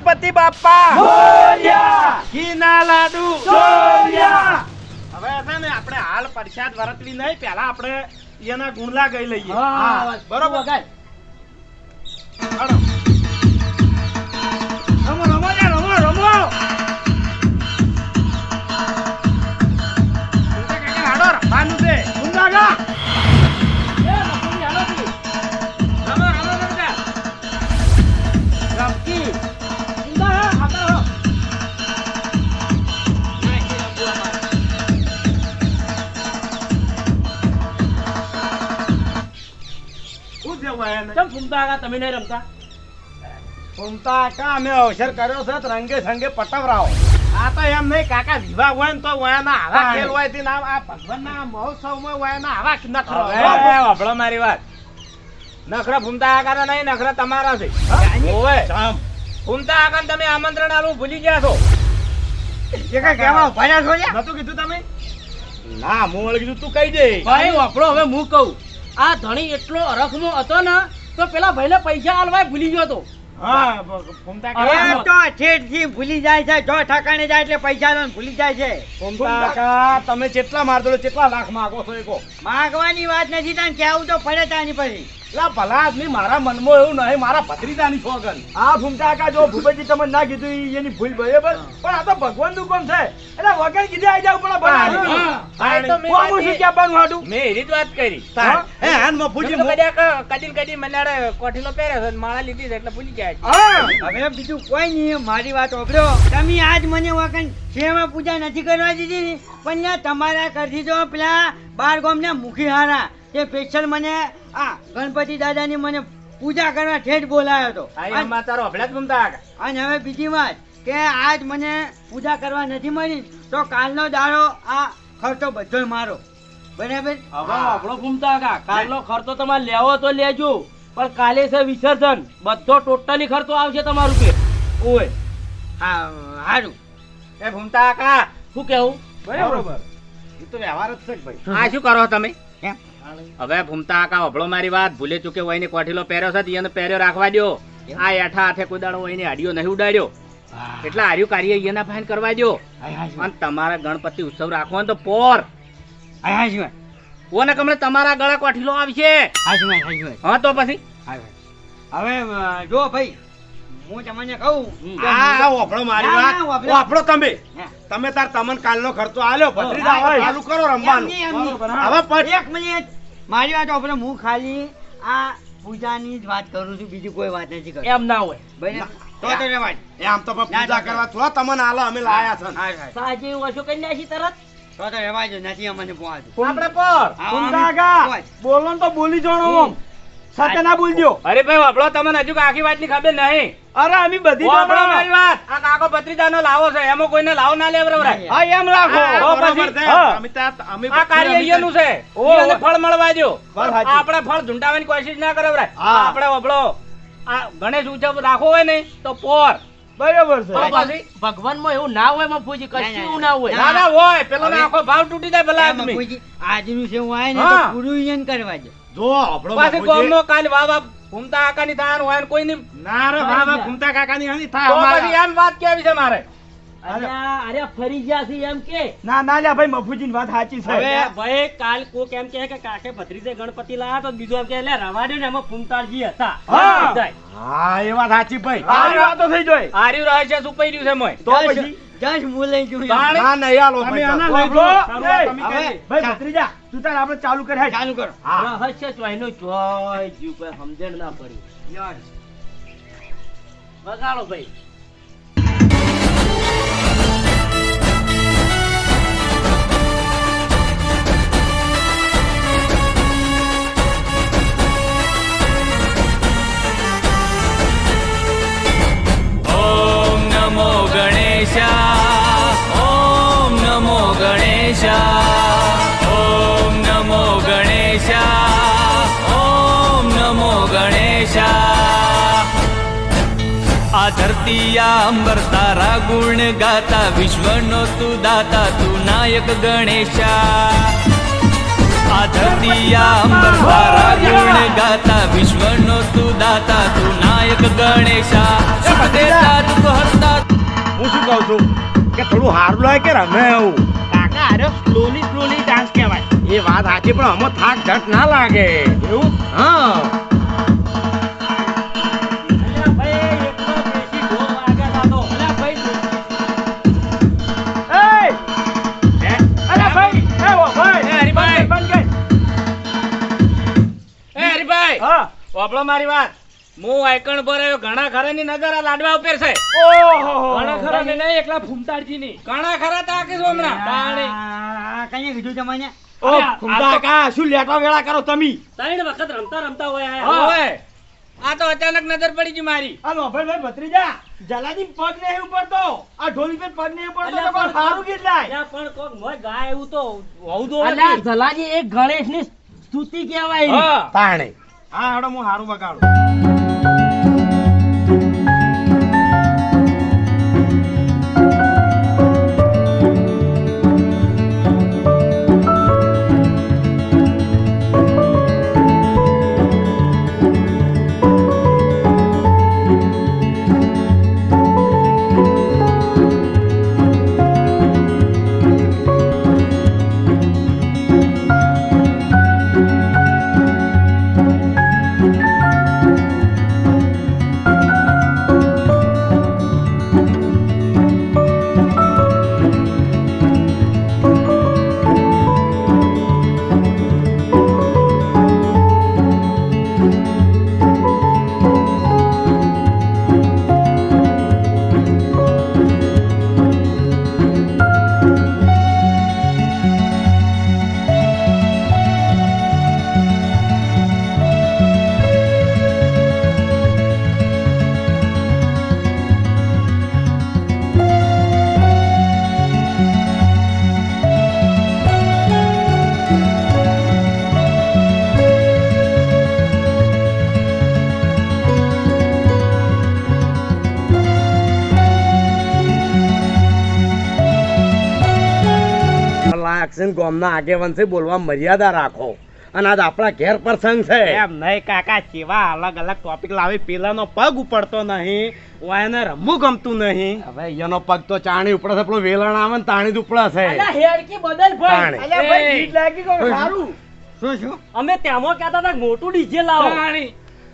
ગણપતિ બાપા મોર્યા, ઘીના લાડુ મોર્યા. હવે છે ને આપણે હાલ પ્રસાદ વરતવી નહીં, પહેલા આપણે એના ગુણલા ગઈ લઈએ. બરોબર ગાય. રમો રમો યાર, રમો રમો. હાડો રમવાનું છે ગુંડા ગા. તમે નહીં રમતા? ફૂમતા કા અમે અવસર કર્યો છે રંગે સંગે પટવરાવો. આ તો એમ નહીં કાકા, વિવાહ હોય ને તો વયાના આવા ખેલ હોય થી નામ આ ભગવાનના મહોત્સવમાં વયાના આવા નખરો. વાપરો મારી વાત. નખરા ફૂમતા આકાના નહીં, નખરા તમારા છે. ઓવે ફૂમતા આકાને તમે આમંત્રણ આલું ભૂલી ગયા છો. એ કા કેવા ભયા છો યાર? નતું કીધું તમે? ના હું કીધું તું કહી દે. ભાઈ વાપરો, હવે હું કહું. આ ધણી એટલો અરખમો હતો ને તો પેલા ભાઈને પૈસા આલવાય ભૂલી ગયો તો. હા ફૂમતા હવે તો છેડથી ભૂલી જાય છે, જો ઠકાણે જાય એટલે પૈસા લો ભૂલી જાય છે. ફૂમતા કા તમે કેટલા મારતો, કેટલા લાખ માંગો છો? એકો માગવાની વાત નથી, તને કેવું તો પડે તાની પછી. લા ભલા આદમી, મારા મનમાં એવું નહીં, મારા ભત્રીજાની છોકન. આ ફૂમતા કા જો ભૂપેજી તમે ના કીધું એની ભૂલ બરાબર, પણ આ તો ભગવાન નું કોમ છે એટલે વગર કીધે આવી જાવ પણ બનાવી. કોમ શું કે બન વાડું મે એરી જ વાત કરી. હે હાન માં ભૂજી કદી મનાડે કોઠીલો પહેરે છે, માળા લીધી છે એટલે ભૂલી ગયા. હવે બીજું કોઈ નહીં, મારી વાત ઓબળ્યો. તમે આજ મને વખત સેવા પૂજા નથી કરવા દીધી ને, પણ યા તમારા કરથી તો પેલા 12 ગામના મુખી હારા તે સ્પેશિયલ મને આ ગણપતિ દાદાની મને પૂજા કરવા ઠેઠ બોલાયો હતો. અને હવે બીજી વાત કે આજ મને પૂજા કરવા નથી મળી તો કાલનો દાડો આ ખર્ચો બધો મારો. બરાબર? હવે આપણો ઘૂમતા કાકા, કાલનો ખર્ચો તમારે લેવો તો લેજો, પણ કાલે છે વિસર્જન, બધો ટોટલી ખર્ચો આવશે તમારું કે. ઓય હા સારું. એ ફૂમતા કા શું કેવું? બરાબર, એ તો વ્યવહાર જ છે ભાઈ. આ શું કરો તમે? હવે ફૂમતા કાકા અભળો મારી વાત, ભૂલે ચૂકે હોય ને કોઠીલો પહેર્યો છે એને પહેર્યો રાખવા દો. આ એઠા હાથે કોઈ દાડો હોય ને હાડીઓ નહીં ઉડાડ્યો એટલે હાર્યું કાર્ય એના ફાઈન કરવા દો. અને તમારા ગણપતિ ઉત્સવ રાખવો ને તો પોર કોને કમળે તમારા ગળે કોઠીલો આવશે. હા તો પછી હવે જો ભાઈ હું તમને કહું, વાપરો મારી વાત, વાપરો તમે તાર તમને કાલનો ખર્ચો આલ્યો, ભત્રીજા ચાલુ કરો રમવાનું. હવે એક મિનિટ મારી વાત આપણે હું ખાલી આ પૂજાની જ વાત કરું છું, બીજી કોઈ વાત નથી કરતો. એમ ના હોય ભાઈ તો રેવાય. આમ તો પૂજા કરવા થોડા તમને આલો, અમે લાયા છે સાજી વસો કરી નાખી તરત. તો રેવાય જો નથી અમને પહોંચતું. આપણે પર બોલો તો બોલી જોણો, સત્ય ના બોલજો. અરે ભાઈ વાપરો, તમને હજુ આખી વાત ની ખબર નહીં. અરે અમે બધી મારી વાત, આ કાકો ભત્રીજા નો લાવો છે, એમાં કોઈને લાવ ના લેવરાય. હા એમ રાખો. આ કાર્ય અહીંયાનું છે, એને ફળ મળવા દો. આપણે ફળ ઝૂંટાવાની કોશિશ ના કરાવરાય. આપણે વાપરો આ ગણેશ ઉત્સવ રાખવો હોય ને તો પોર બરાબર છે. ભગવાન માં એવું ના હોય મફુજી, કશું એવું ના હોય. ના ના હોય, પેલો આખો ભાવ તૂટી જાય ભલા આદમી. આજનું છે હું આય ને તો પૂરું ઈયન કરવા દે. જો આપણો પાછી કોમનો કાલ વાવા ફૂમતા કાકાની થાન હોય કોઈ ની ના રે વાવા ફૂમતા કાકાની હની થાય. તો પછી એમ વાત કેવી છે મારે? અરે ફરી ગયા છે એમ કે ના ના લ્યા ભાઈ, મફુજીની વાત સાચી છે. હવે ભાઈ કાલ કોક એમ કે કાકે ભત્રીજે ગણપતિ લાયા તો બીજો એમ કે એટલે રવા દે ને, એમાં ફૂમતાજી હતા. હા એ વાત સાચી ભાઈ, આ વાતો થઈ જાય. આર્યું રહસ્ય છુપાઈ રહ્યું છે મોય. તો પછી જશ હું લઈ જઉં. ના નહીં આલો તમે આના લઈ લો. ભાઈ ભત્રીજા તું તાર આપણે ચાલુ કર. ચાલુ કરો. રહસ્ય ચોયનો ચોય જીવ કોઈ સમજણ ના પડી. બગાડો ભાઈ. ઓમ નમો ગણેશા, ઓમ નમો ગણેશા, ઓમ નમો ગણેશા, ઓમ નમો ગણેશા. આ ધરતી અંબર તારા ગુણ ગાતા, વિશ્વનો તું દાતા, તું નાયક ગણેશા. આ ધરતી અંબર તારા ગુણ ગાતા, વિશ્વનો તું દાતા, તું નાયક ગણેશા. સુખ દેતા દુઃખ કહું છું કે થોડું હારું લાગે કે રમે એવું કાકા અરે સ્લોલી ડાન્સ કહેવાય. એ વાત સાચી પણ આમાં થાક ઝટ ના લાગે એવું? હા અલ્યા ભાઈ એકલો દેશી ઢોલ વાગે જાતો. અલ્યા ભાઈ અલ્યા ભાઈ હરીભાઈ બંધ કર. હરીભાઈ હા વાપરો મારી વાત. હું આઈકણ પર આવ્યો ઘણા ખરાની નજર આ લાડવા ઉપર છે. ઓહો ઘણા ખરા ને નહીં એકલા ફૂમતાડજી ની ઘણા ખરા તાકીશ હમણાં તાણી. કઈ કીધું તમને ઓ ખુમતા કા શું લેટા વેળા કરો તમે? ત્રણ વખત રમતા હોય હા. ઓય આ તો અચાનક નજર પડી ગઈ મારી. આ નોભલભાઈ ભત્રીજા જલાજી પગ ને ઉપર તો આ ઢોલ પર પગ ને ઉપર તો પણ સારું કેટલાય પણ કોક મોય ગાય એવું તો હોવું દો. અલ્યા જલાજી એક ગણેશની સ્તુતિ કહેવાય. હા તાણે હા હેડો હું હારું બગાડું. લાયક ગામના આગેવાન છે બોલવા મર્યાદા રાખો અને આજ આપણા ઘેર પ્રસંગ છે એમ નહીં કાકા કેવા અલગ અલગ ટોપિક લાવી પેલાનો પગ ઉપડતો નહીં વાયને રમવું ગમતું નહીં. હવે એનો પગ તો ચાણી ઉપડે છે પેલું વેલણ આવે ને તાણી જ ઉપડે છે હેડકી બદલ તાણે. અલ્યા ભાઈ ગીત લાગી ગયું સારું. શું અમે ત્યાંમાં કહેતા હતા મોટું ડીજે લાવો. તાણી.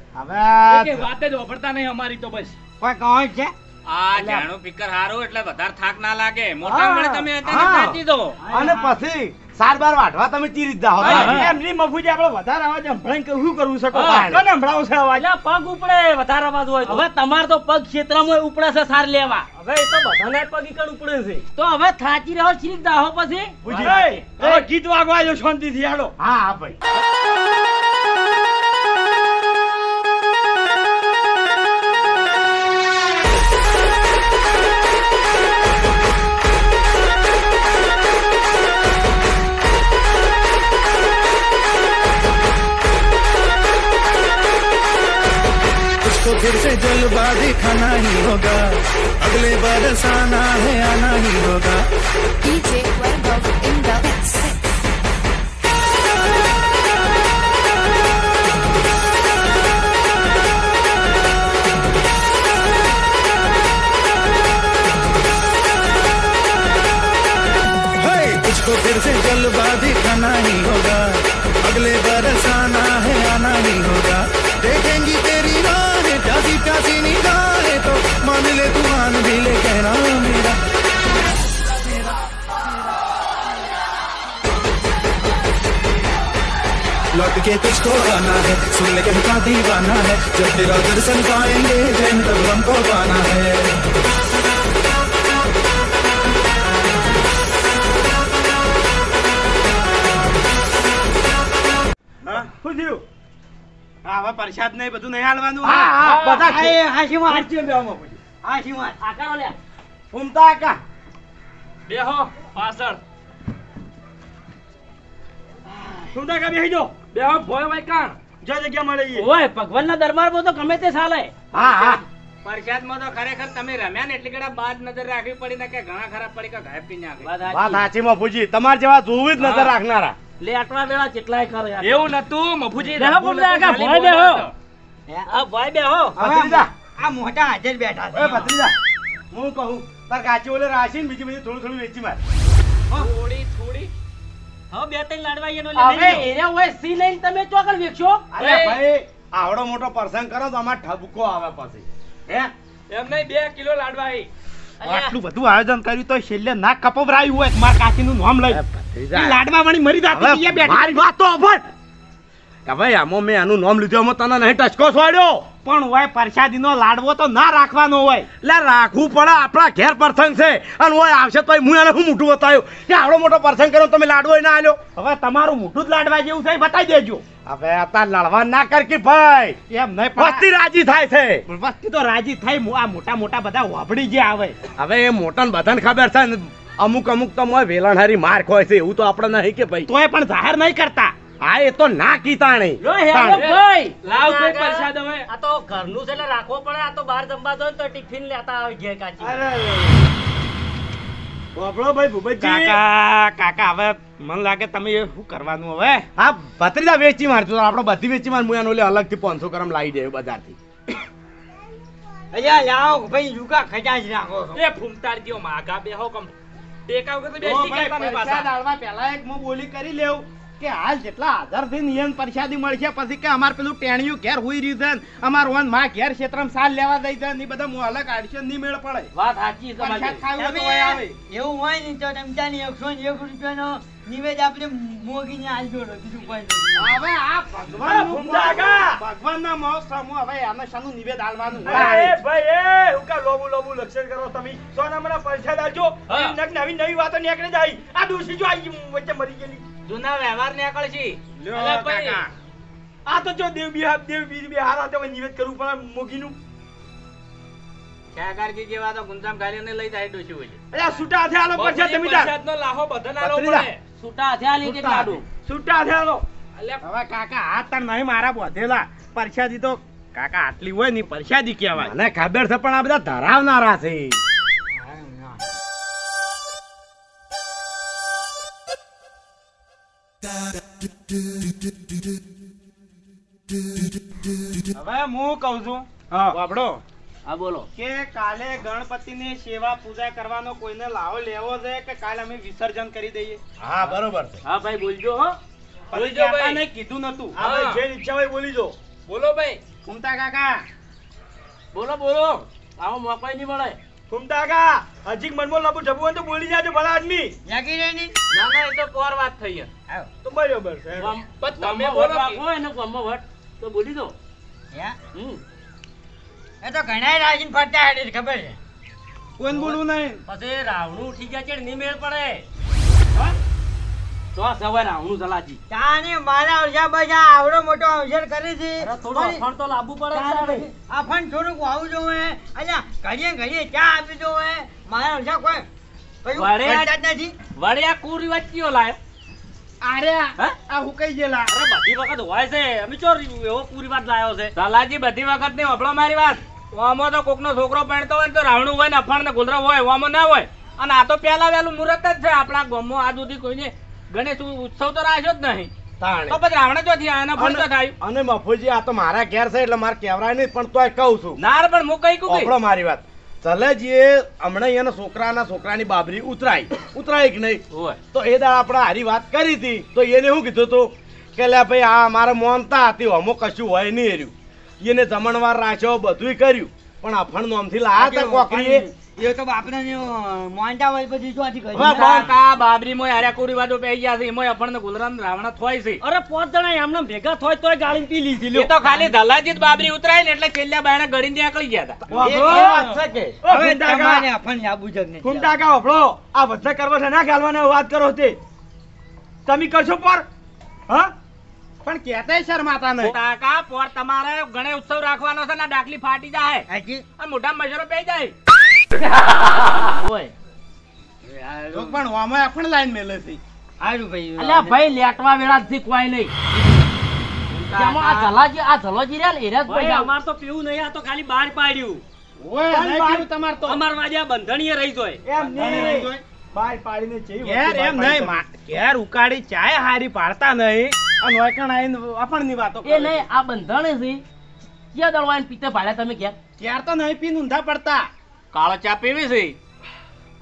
હવે વાત જ વાપરતા નહીં અમારી તો બસ. કોઈ કહો છે આ જાણું ફિકર હારું એટલે વધારે થાક ના લાગે. મોટા મળે તમે અચાનક હા. નાચી દો. અને પછી સાર બાર વાઢવા તમે ચીરી જ જાઓ એમ નહીં મફુજી આપણે વધારે અવાજ સંભળાઈને શું કરવું શકો? હા. કોને સંભળાવો છે અવાજ? અલ્યા પગ ઉપડે વધારે અવાજ હોય તો. હવે તમારે તો પગ ક્ષેત્રમાં ઉપડે છે સાર લેવા. હવે એ તો બધાને પગ ઈકણ ઉપડે છે. તો હવે થાચી રહ્યો છીક દાહો પછી પૂછી. હવે ગીત વાગવા જો શાંતિથી હાલો. હા હા ભાઈ उसको फिर से जलवा दिखाना ही होगा, अगले बरस आना है आना ही होगा। DJ Webov in the mix. हे, उसको फिर से जलवा दिखाना ही होगा, अगले बरस आना है आना ही होगा। देखेंगी तेरी राहें प्यासी प्यासी निगाहें तो मान ले तू मान भी ले कहना मेरा। लौट के तुझको आना है, सुन ले कहता दीवाना है, जब तेरा दर्शन पाएंगे जैन तब हमको पाना है। શું થયું? હા હવે પ્રસાદ નહીં બધું નહીં હાલવાનું. હા, હા, બધા છે. હાશી વાત હાચી બેવામાં પછી. હાશી વાત આકારો લ્યા. ફૂમતા કા બેહો પાછળ. શું તા બેહી જો બેહો ભોય ભાઈ કાણ. જો જગ્યા મળે ઈ. ઓય ભગવાનના દરબારમાં તો ગમે તે ચાલે. હા હા પ્રસાદમાં તો ખરેખર તમે રમ્યા ને એટલી ઘડા બાદ નજર રાખવી પડી ને કે ઘણા ખરાબ પડી કે ગાયબ પી નાખે. વાત વાત સાચી. સાચી મફુજી તમાર જેવા જોવું જ નજર રાખનારા લેટવા વેળા કેટલાય ખરે યાર. એવું નતું મફુજી. બેહો પૂછતા કાકા, ભોય બેહો. આ ભાઈ બેહો. ભત્રીજા આ મોટા હાજર બેઠા ઓય છે ભત્રીજા હું કહું તાર કાચી ઓલે રાશી ને બીજી બધી થોડું થોડું વેચી માર. થોડી થોડી હવે બે ત્રણ લાડવા એનો હવે એરિયા હોય સી લઈને તમે ચોકડ વેચશો. અરે ભાઈ આવડો મોટો પ્રસંગ કરો તો અમાર ઠબકો આવે પછી. હે એમ નહીં 2 કિલો લાડવા હી આટલું બધું આયોજન કર્યું તો છેલ્લે ના કપવરાયું હોય માર કાચીનું નામ લઈ. ઈ લાડવા વાળી મરી જાતી હતી, એ બેઠી. મારી વાત તો અભર કે ભાઈ આમાં મેં આનું નામ લીધું, આમાં તને નહીં ટચકો છોડ્યો. પણ હોય પ્રસાદીનો લાડવો તો ના રાખવાનો હોય. એટલે રાખવું પડે, આપણા ઘેર પ્રસંગ છે અને હોય આવશે તો હું એને શું મોટું બતાવ્યું કે આવડો મોટો પ્રસંગ કર્યો તમે લાડવો ના આલ્યો. હવે તમારું મોટું જ લાડવા જેવું છે બતાવી દેજો. હવે આ લડવા ના કર કે ભાઈ, એમ નહીં વસ્તી રાજી થાય છે. વસ્તી તો રાજી થાય, આ મોટા મોટા બધા વાપડી જે આવે. હવે એ મોટા બધાને ખબર છે ને, અમુક અમુક તો મોય વેલણ હારી માર ખોય છે, એવું તો આપણે નહીં કે ભાઈ. તોય પણ જાહેર નહીં કરતા. હા એ તો ના કીતા નહીં. લો હેલો ભાઈ, લાવ કોઈ પ્રસાદ હવે આ તો ઘરનું છે એટલે રાખવો પડે. આ તો બહાર જમવા દો તો ટિફિન લેતા આવે ઘેર કાચી. બાબળો ભાઈ ભૂપતજી. કાકા હવે મને લાગે તમે એ શું કરવાનું હવે. હા ભત્રીજા વેચી મારજો, આપણે બધી વેચી માર. હું એનો અલગથી 500 ગ્રામ લાવી દે બજારથી. અલ્યા લાવો ભાઈ રૂકા ખજાજ રાખો છો. એ ફૂમતાર ગયો માગા બેહો કમ ટેકા વગર તો બેસી ગયા તમે પાછા. પહેલા એક હું બોલી કરી લેવું કે હાલ જેટલા હાજરથી નિયમ પ્રસાદી મળશે, પછી કે અમાર પેલું ટેણિયું ઘેર હોઈ રહ્યું છે, અમાર વન માં ઘેર ક્ષેત્રમાં સાલ લેવા દઈ છે, ને બધા મોહલા કાઢશે નહીં મેળ પડે. વાત સાચી છે પ્રસાદ તમારી. ખાવું તમે તો હોય આવે. એવું હોય ને તો રમજાની 101 રૂપિયાનો નિવેદ આપણે મોગીને આલજો બીજું કોઈ નહીં. હવે આ ભગવાનના મહોત્સવમાં હવે આને શાનું નિવેદ આલવાનું હોય? એ ભાઈ એ હુકા લોબુ લોબુ લક્ષણ કરો તમે. સોના મને પરસાદ આલજો. નવી નવી વાતો નીકળી જાય. આ દોશી જો આઈ વચ્ચે મરી ગયેલી. જૂના વ્યવહાર નીકળ છે. લ્યો કાકા. આ તો જો દેવ બી હારા તો નિવેદ કરવું પડે મોગીનું. કાકાજી જેવા તો ગુંજામ ગાલીને લઈ જાય ડોશી હોય. અલ્યા છૂટા હાથે આલો પરસાદ તમે તાર. પરસાદનો લાહો બધાને આલો પડે. છૂટા હથિયાર લીધે લાડુ. છૂટા હાથે આલો. હવે કાકા હાથ તાર નહીં મારા બોધેલા. પરસાદી તો કાકા આટલી હોય ને પરસાદી કહેવાય. મને ખબર છે પણ આ બધા ધરાવનારા છે. હવે હું કહું છું બાબડો હા બોલો. કે કાલે ગણપતિની સેવા પૂજા કરવાનો કોઈને લાવો લેવો છે કે કાલે અમે વિસર્જન કરી દઈએ? હા બરોબર છે. હા ભાઈ બોલજો હો. બોલજો ભાઈ. કીધું નતું. હા ભાઈ જે ઈચ્છા હોય બોલી જો. બોલો ભાઈ. કુમતા કાકા બોલો બોલો. આવો મોકો નહીં મળે. ફૂમતા કા હજી મનમાં લબુ જબુ હોય તો બોલી જાજો ભલા આદમી. લાગી રહે નહીં. ના ના એ તો પોર વાત થઈ છે. તો બરોબર છે. પણ તમે બોલો રાખો એને ગમો વટ તો બોલી દો. એ તો ઘણા રાજીન ફરતા હેડે છે, ખબર છે. કોઈને બોલવું નહીં. પછી રાવણું ઉઠી ગયા છે નહીં મેળ પડે. તો આ સવાય રાવણું જલાજી. તાને મારા અવસર બજા આવડો મોટો અવસર કરે છે. અરે થોડું અફણ તો લાવવું પડે તારે. આફણ થોડુંક વાવું જોવે. અલ્યા ઘડીએ ઘડીએ ચા આપી જોવે. મારા અવસર કોઈ વળે આ- ફરતા જ નથી. વળી આ કુરિવાજ કયો લાયો? અરે હે? આ હુકાઈ ગયેલા. અરે બધી વખત હોય છે. અમે ચો એવો કુરિવાજ લાયો છે. લાલાજી બધી વખત નહીં હબળો મારી વાત. ઓમો તો કોકનો છોકરો પહેણતો હોય ને તો રાવણું હોય ને અફાણ ને ગોધરા હોય, ઓમો ના હોય. અને આ તો પહેલા વહેલું મુહૂર્ત જ છે આપણા ગામમાં. આજ સુધી કોઈને ગણેશ ઉત્સવ તો રાખ્યો જ નહીં. તાણે. તો પછી રાવણ જો થયા એના ફળ તો થાય. અને મફુજી આ તો મારા ઘેર છે એટલે મારે કહેવાય નહીં, પણ તોય કહું છું. નાર પણ હું કઈ કું ઓપડો મારી વાત. ચલેજીએ હમણાં એના છોકરાની બાબરી ઉતરાઈ કે નહીં? હોય. તો એ દાડા આપણે હારી વાત કરી હતી તો એને શું કીધું હતું કે લે ભાઈ આ મારે મોનતા હતી, હમો કશું હોય નહીં એર્યું. એને જમણવાર રાખ્યો, બધુંય કર્યું, પણ અફણ નોમથી લાયા હતા કોકરીએ. એ તો બાપને મોંટા હોય પછી શું આથી કરી? હવે કા બાબરી મોય હાર્યા કોરી વાતો પઈ ગયા છે. એમાં આપણને ગુલરામ રાવણ થોય છે. અરે 5 જણા એમને ભેગા થોય તોય ગાળી પી લીધી. એ તો ખાલી ધલાજી જ બાબરી ઉતરાય ને એટલે છેલ્લા બાયણા ગળીને નીકળી ગયા હતા. એ વાત છે કે હવે તમારે અફણ આબુ જગ ને કુંટા કા હબળો આ બધા કરવા છે ના ગાલવાના વાત કરો તે તમે કરશો પર હા પણ કહેતાય શરમાતા નહીં. કાકા પોર તમારે ગણેશ ઉત્સવ રાખવાનો છે ને ડાકલી ફાટી જાય હાજી અને મોઢા મજરો પઈ જાય. હોય. તો પણ ઓમાં અફણ લાઈન મેલે છે. હારું ભાઈ અલ્યા ભાઈ લેટવા વેળા થી કોઈ નહીં. જેમાં આ જલાજી રહ્યા ને એરા જ ભાઈ પૈસા. અમાર તો પીવું નહીં. આ તો ખાલી બહાર પાડ્યું. ઓય નહીં કીધું તમારે તો. અમાર વાજ્યા બંધણીએ રહી જોય. એમ નહીં બાય પાડીને ચેવી ઘેર એમ નહીં ઘેર ઉકાળી ચાય હારી પાડતા નહીં અને ઓયકણ આઈને અફણની વાતો એ નહીં આ બંધણ છે. ક્યાં દળવાઈને પીતે ભાડ્યા તમે ક્યાં? ત્યાર તો નહીં પીને ઊંધા પડતા. કાળો ચા પીવી છે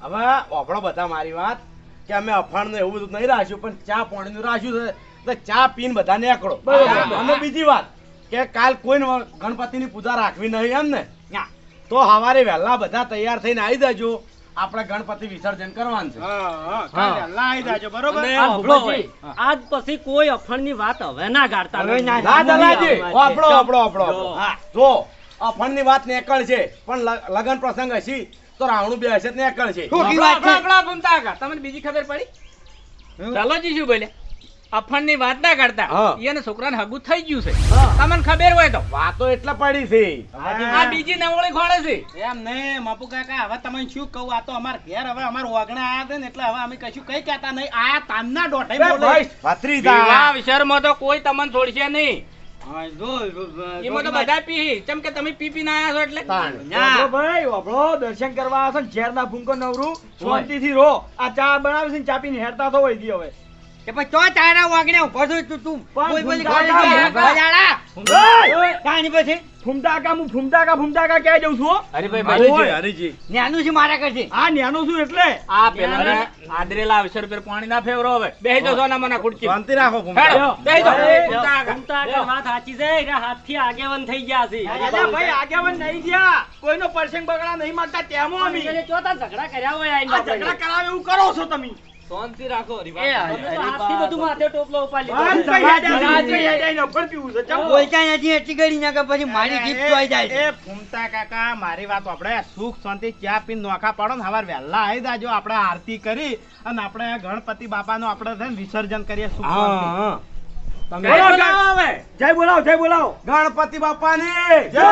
હવે ઓભળો બધા મારી વાત કે અમે અફાણનું એવું બધું નહીં રાખ્યું પણ ચા પાણીનું રાખ્યું છે એટલે ચા પીને બધા નીકળો અને બીજી વાત કે કાલ કોઈ ગણપતિની પૂજા રાખવી નહીં એમ ને તો સવારે વહેલા બધા તૈયાર થઈને આવી જજો આપણે ગણપતિ વિસર્જન કરવાનું છે વહેલા આવી જાજો બરોબર અને ભૂપતજી, આજ પછી કોઈ અફણની વાત હવે ના ગાળતા હવે ના. ના દલાજી આપણો હા જો અફણની વાત નેકળ છે પણ લગન પ્રસંગ હશે તો રાવણું બે હશે નેકળ છે ખોટી વાત છે. આપણા ભૂમતા કાકા, તમને બીજી ખબર પડી? ચાલોજી શું બોલ્યા? અફણની વાત ના કરતા હા. એને છોકરાને હગું થઈ ગયું છે. તમને ખબર હોય તો વાતો એટલે પડી છે આ બીજી નવળી ખોળે છે. એમ નહીં માપુ કાકા હવે તમને શું કહું આ તો અમાર ઘેર હવે અમાર ઓગણા આયા છે ને એટલે હવે અમે કશું કઈ કહેતા નહીં આ તામના દોઢે બોલે વિવાહ વિસરમાં તો કોઈ તમને છોડશે નહીં. હા, જો, એમાં તો બધા પી ચમ કે તમે પી પીને આયા છો એટલે વાપરો ભાઈ, વાપરો, દર્શન કરવા આવશો ને ઝેરના ભૂંકો નવરું શાંતિથી રહો. આ ચા બનાવી છે ને ચા પીને હેરતા થો વળી દી હવે. કે પછી તો તારા વાગણે ઉભો છો તું બોલ બોલ કાની પછી ફૂમતાકા ક્યાં જઉં છું હો? હરીજી ન્યાનું છે મારા કરશે. આ ન્યાનું શું એટલે આ પેલા આદરેલા અવસર પર પાણી ના ફેવરો હવે બેહી જો સોના મના ખુરચી શાંતિ રાખો હેડો, બેહી જાઓ. ઘૂમતા આગળ વાત સાચી છે કે હાથથી આગેવાન થઈ ગયા છે અલ્યા ભાઈ આગેવાન નહીં થયા, કોઈનો પરસંગ બગડા નહીં માંગતા તેમાં અમે એને ચોથા ઝઘડા કર્યા હોય આઈને આ ઝઘડા કરાવે એવું કરો છો તમે. શાંતિ રાખો એ હાથથી બધું માથે ટોપલો ઉપાડી આમ લીધો. તો યાદ આવી નફર પીવું છે. ચમ બોલતા નથી એટલી કરી ના કે પછી મારી જીભ ચોઈ જાય છે. એ ફૂમતા કાકા મારી વાત આપણે સુખ શાંતિ ચા પીને નોખા પાડો ને સવાર વહેલા આવી જાજો આપણે આરતી કરી અને આપણે ગણપતિ બાપાનું આપણે છે ને વિસર્જન કરીએ સુખ શાંતિ. તમે જય બોલાવો ગણપતિ બાપાની જય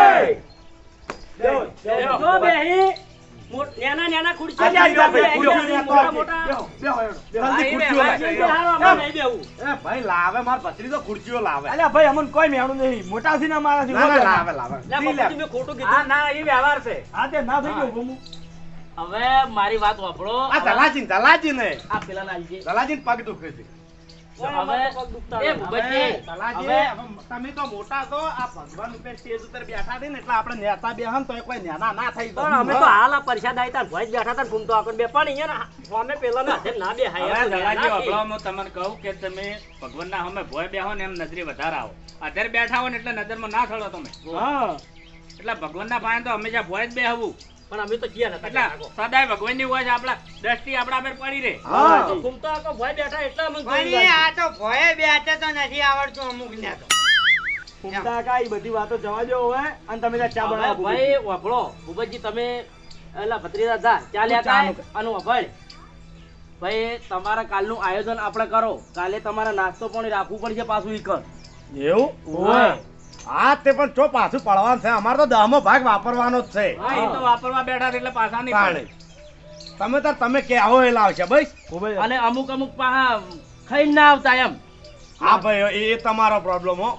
જો બેહી નાના ખુરશીઓ આજે આવી બેહી, ખુરશીઓ મોટા મોટા જલ્દી ખુરશીઓ લાવો. હારો અમારે નહીં બેહવું. એ ભાઈ લાવે માર ભત્રીજો ખુરશીઓ લાવે અલ્યા ભાઈ અમને કોઈ મેણું નહીં, મોટા થી ના મારા ના ના લાવે લાવે લે, બાપુજી, મેં ખોટું કીધું. ના એ વ્યવહાર છે. હા તે ના થઈ ગયો ગમું. હવે મારી વાત વાપરો. આ દલાજી ને આ પેલા લાલજી. દલાજી પગ દુખે છે હવે એ ભૂપતજી, દલાજી હવે તમે તો મોટા છો આ ભગવાન ઉપર સ્ટેજ ઉપર બેઠા છે ને એટલે આપણે નેતા બેહન તો કોઈ નેના ના થઈ પણ અમે તો હાલ આ પરસાદ આઈ તાર ભોજ બેઠા તા ને ઘૂમતો આકર બે પણ અહીંયા ને સામે પેલાના હાથે ના બેહાય. હવે એમ તો દલાજી ના અભળો હું તમને કહું કે તમે ભગવાનના સામે ભોય બેહો ને એમ નજરે વધારે આવો. અત્યારે બેઠા હો ને એટલે નજરમાં ના ચડો તમે. હા એટલે ભગવાનના પાસે તો હંમેશા ભોય જ બેહવું. પણ અમે તો ગયા નતા એટલે સદાય ભગવાનની હોય છે, આપણા દ્રષ્ટિ આપણા પર પડી રહે. હા ઘૂમતો આકો ભોજ બેઠા એટલે અમને પણ એ આ તો ભોયે બેઠે તો નથી આવડતું અમુક ને તો. ફૂમતા કા ઈ બધી વાતો જવા દો હવે અને તમે ત્યાં ચા હવે બનાવો. ભાઈ વાપરો ભૂપતજી, તમે એલા ભત્રીજા જા ચા લે કાય અને વાપર. ભાઈ તમારા કાલનું આયોજન આપણે કરો. કાલે તમારે નાસ્તો પણ રાખવું પડશે પાછું ઈ કર. એવું ઓય. હા તે પણ ચો પાછું પડવાનું છે અમારે તો 10મો ભાગ વાપરવાનો જ છે હા, એ તો વાપરવા બેઠા છે એટલે પાછા નહીં તાણે. પડે. તમે કે આવો એ લાવશે ભાઈ અને અમુક પાહા ખાઈ ના આવતા એમ. હા ભાઈ એ તમારો પ્રોબ્લેમ હો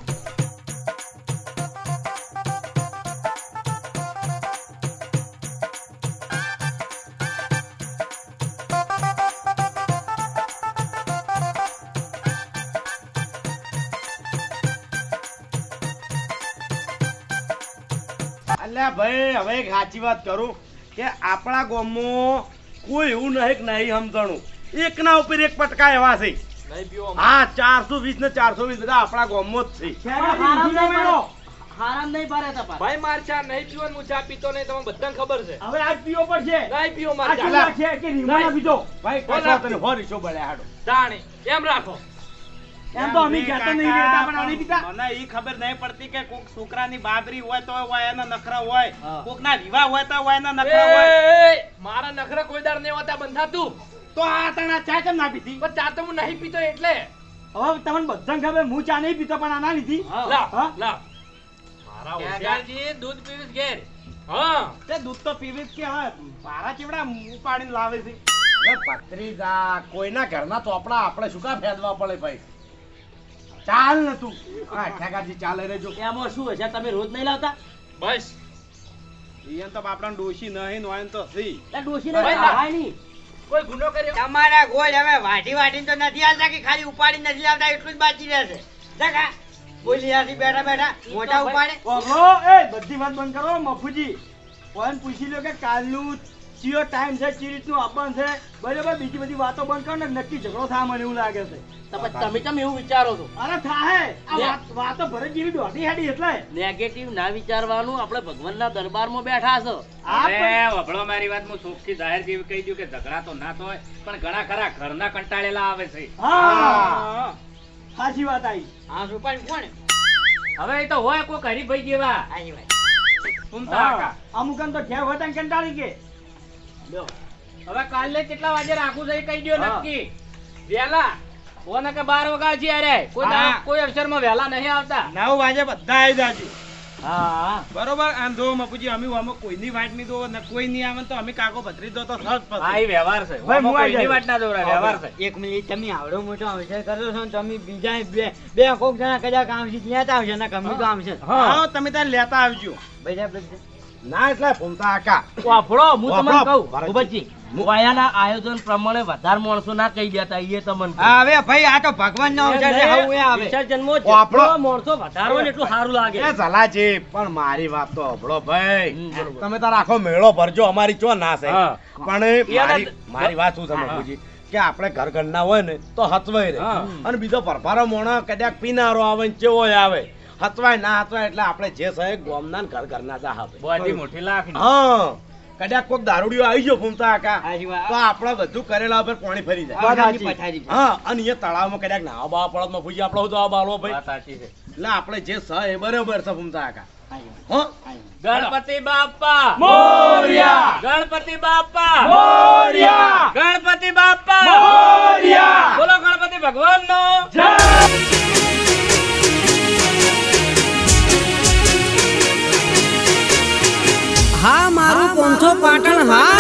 અલ્યા ભાઈ હવે એક સાચી વાત કરું કે આપણા ગામમાં કોઈ એવું નહીં કે નહીં સમજણું એકના ઉપર એક પટકા એવા છે હા 420 ને 420 બધા આપણા ગામમાં જ છે હારામ નહીં પાડો. હારામ નહીં પાડે તપાસ. ભાઈ માર ચા નહીં પીવો ને હું ચા પીતો નહીં, તમને બધાને ખબર છે. હવે આજ પીવો પડશે. નહીં પીવો આ માર ચા. ચૂલા છે કે રીંગણા પીધો. ભાઈ કશો તને હોરીશો બળ્યા હાડો જાણે એમ રાખો. એમ તો અમે કહેતા નહીં રહેતા પણ આની પીતા. મને ઈ ખબર નહીં પડતી કે કોક છોકરાની બાબરી હોય તો હોય એના નખરા હોય હા. કોક ના વિવાહ હોય તો હોય એના નખરા હોય એ, મારા નખરા કોઈ દાડ નહીં હોતા બંધાતું. તો આ તણા ચા કેમ ના પીધી પણ ચા તો હું નહીં પીતો એટલે. હવે તમને બધાને ખબર હું ચા નહીં પીતો પણ આ ના લીધી. લાવ, હા? લાવ. ત્યાગાજી દૂધ પીવીશ ઘેર. હા તે દૂધ તો પીવી જ કે હવે પારા ચીવડા ઉપાડીને લાવે છે એ ભત્રીજા કોઈના ઘરના ચોપડા આપણે શું કામ ફેદવા પડે ભાઈ ચાલ ને તું હા ઠેકાજી ચાલે રેજો એમાં શું હશે? તમે રોજ નહીં લાવતા? બસ. ઈયન તો આપણા ડોશી નહીં નોયન તો સી એટલે ડોશીને ભાઈ, ખાવાય નહીં. કોઈ ગુનો કર્યો? તમારા ગોળ હવે વાઢી તો નથી આવતા કે ખાલી ઉપાડી નથી આવતા એટલું જ બાકી રહેશે. જગા બોલી આથી બેઠા બેઠા મોટા ઉપાડે. ઓહો એ બધી વાત બંધ કરો મફુજી કોઈને પૂછી લો કે કાલનું ચિયો ટાઈમ છે ચી રીતનું આપવાનું છે બરાબર બીજી બધી વાતો બંધ કરો ને નક્કી ઝઘડો થાય મને એવું લાગે છે તો પછી તમે કેમ એવું વિચારો છો અરે થાય આ વાતો ભરત જેવી દોઢી હેડી એટલે નેગેટિવ ના વિચારવાનું આપણે ભગવાનના દરબારમાં બેઠા છો અરે વભળો મારી વાત, હું ચોખ્ખી જાહેર જેવી કહી દઉં કે ઝઘડા તો ના થાય પણ ઘણા ખરા ઘરના કંટાળેલા આવે છે. હા સાચી વાત આવી હા સુપાઈ કોણ હવે એ તો હોય કોઈ હરીભાઈ જેવા આની વાત ઘૂમતા કાકા. અમુકન તો ઘેર હોતા ને કંટાળી કે હવે કાલે કેટલા વાગે રાખવું છે એ કહી દો નક્કી. વેલા કોને કે 12 વાગ્યા છે અરે કોઈ અવસરમાં વેલા નહીં આવતા. 9 વાગે બધા આવી જાજો. હા બરોબર. આમ જો મપુજી અમે આમાં કોઈની વાટ નહીં દો ને કોઈ નહીં આવે ને તો અમે કાકો ભત્રી દો તો સહજ પતે. હા, એ વ્યવહાર છે. ભાઈ, હું આવી કોઈની જાઉં. વાત ના દોરાય, વ્યવહાર છે. એક મિનિટ તમે આવડો મોટો અવસર કરો છો ને તમે બીજા બે કોક જણા કદાચ આવશે ત્યાં આવશે ને કમી તો આવશે હા તમે ત્યાં લેતા આવજો. બરાબર ના એટલે ફૂમતા આકા વાફળો હું તમને વાફળો, કહું ભરતજી. ભૂપતજી વાયાના આયોજન પ્રમાણે વધારે માણસો ના કહી દેતા એ તમને કહું. હા હવે ભાઈ આ તો ભગવાન નો અવસર છે હવે એ આવે વિસર્જનમાં વાફળો. જેટલો માણસો વધારે હોય ને એટલું સારું લાગે એ ઝલાજી પણ મારી વાત તો હંભળો ભાઈ. હમ, બરોબર. તમે તાર આખો મેળો ભરજો અમારી ચો ના છે હા. પણ મારી વાત શું છે હા. મપુજી કે આપણે ઘર ઘરના હોય ને તો હતવાય રહે હા. અને બીજો પરભારો મોણો કદાચ પીનારો આવે ને ચેવોય આવે હતવાય ના હતવાય એટલે આપણે જે છે ગોમના ને ઘર ઘરના જ આવે. બધી મોટી લાખની. હા કદાચ કોક દારૂડિયો આવી ગયો ફૂમતા આકા હાજી વાત. તો આપણે બધું કરેલા ઉપર પાણી ફરી જાય. વાત સાચી. પથારી પર. હા અને અહીંયા તળાવમાં કદાચ નાવા બાવા પડત માં પૂછી આપણે તો આ બાળવો ભાઈ વાત સાચી છે. એટલે આપણે જે છે એ બરોબર છે ફૂમતા આકા. હાજી હો ગણપતિ બાપ્પા મોરયા! ગણપતિ બાપ્પા મોરયા! ગણપતિ બાપ્પા મોરયા! બોલો ગણપતિ ભગવાનનો હા મારું 500 પાટણ હા